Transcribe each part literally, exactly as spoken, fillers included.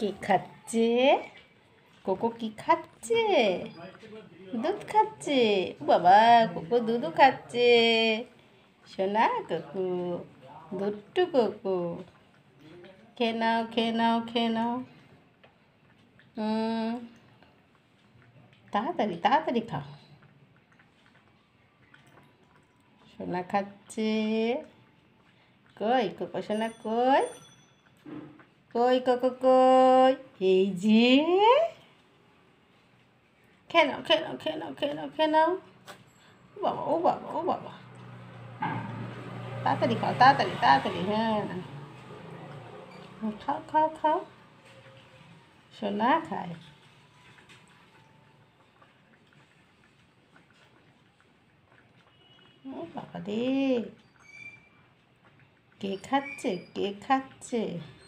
কি খাচ্ছে? কোকো কি খাচ্ছে? দুধ খাচ্ছে। বাবা, কোকো দুধও খাচ্ছে। সোনা কোকো, দুধটু কোকো। খেয়ে নাও, খেয়ে নাও, খেয়ে নাও। হুম, তাড়াতাড়ি তাড়াতাড়ি খাও। সোনা খাচ্ছে। কই কোকো সোনা, কই কই কোকো, কই? এই যে, খেয়ে নাও, খেয়ে নাও, খেয়ে নাও, খেয়ে নাও, খেয়ে নাও। ও বাবা, ও বাবা, ও বাবা, তাড়াতাড়ি খাও, তাড়াতাড়ি তাড়াতাড়ি। হ্যাঁ, খাও খাও খাও। সোনা খায়। ও বাবা রে, কে খাচ্ছে, কে খাচ্ছে?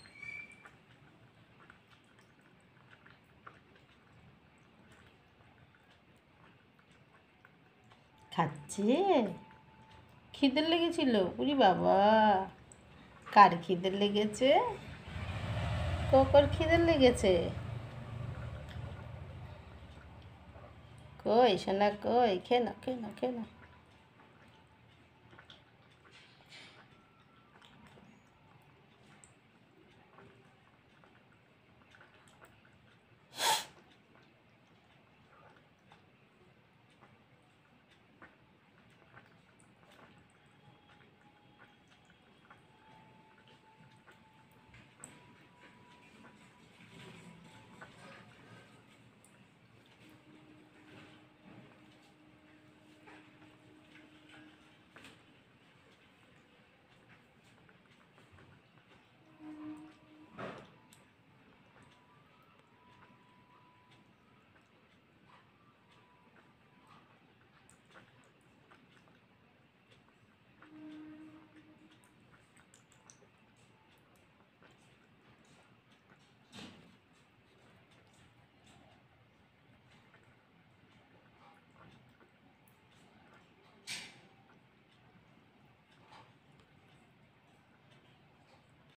খাচ্ছে। খিদে লেগেছিল? উরি বাবা, কার খিদে লেগেছে? কোকোর খিদে লেগেছে। কই সোনা, কই? খেয়ে নাও, খেয়ে নাও, খেয়ে নাও।